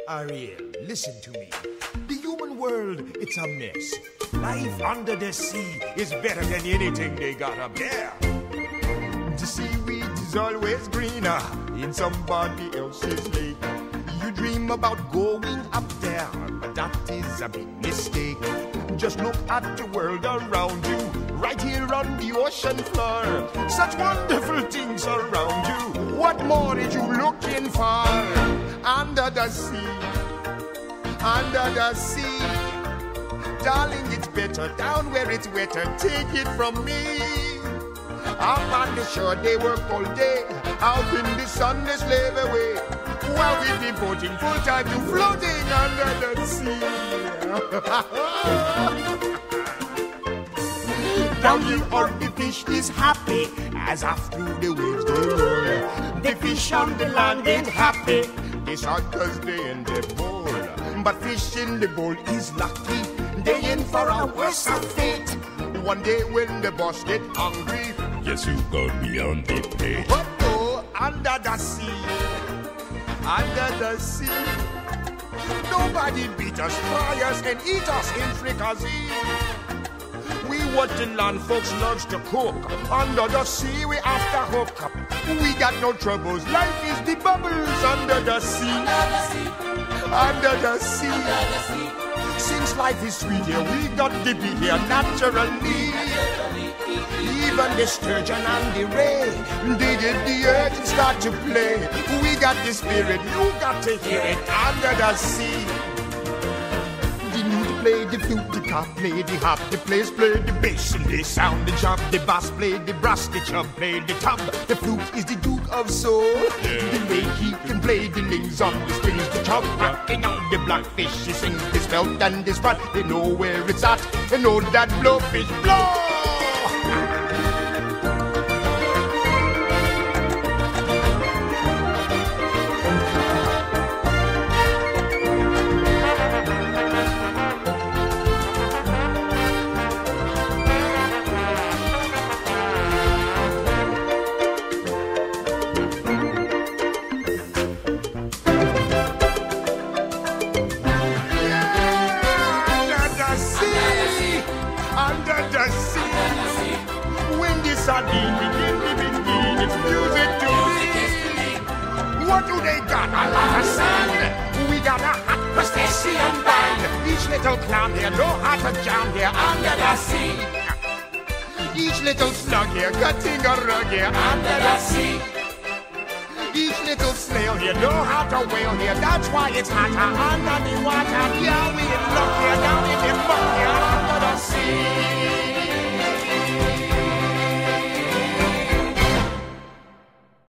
Ariel, listen to me. The human world, it's a mess. Life under the sea is better than anything they got up there. The seaweed is always greener in somebody else's lake. You dream about going up there, but that is a big mistake. Just look at the world around you, right here on the ocean floor. Such wonderful things around you. What more are you looking for? Under the sea, under the sea. Darling, it's better down where it's wetter. Take it from me. Up on the shore, they work all day. Out in the sun, they slave away. While we've been devoting full time to floating under the sea. Down here, all the fish is happy as after the waves they roll. The fish on the land ain't happy. They sad cause they in the bowl. But fish in the bowl is lucky. They in for a worse fate. One day when the boss get hungry, yes, you go beyond the pay. But go under the sea, under the sea. Nobody beat us, fry us, and eat us in fricassee. We what the land folks loves to cook. Under the sea, we after hook. We got no troubles. Life is the bubbles under the sea. Under the sea. Under the sea. Since life is sweet here, we got to be here naturally. Even the sturgeon and the ray, they get the earth and start to play. We got the spirit, you got to hear it under the sea. The lute play, the flute, the cop play, the harp, the players play the bass, and they sound the chop. The bass play the brass, the chub play the tub. The flute is the Duke of Soul. The way he can play the lings on the strings, the chub rocking on the blackfish. He sings this belt and this rod. They know where it's at. They know that blowfish blow. What do they got? A lot of sand. We got a hot crustacean band. Each little clown here, no heart to jam here under the sea. Each little slug here, cutting a rug here under the sea. Each little snail here, know how to whale here. That's why it's hotter under the water. Yeah.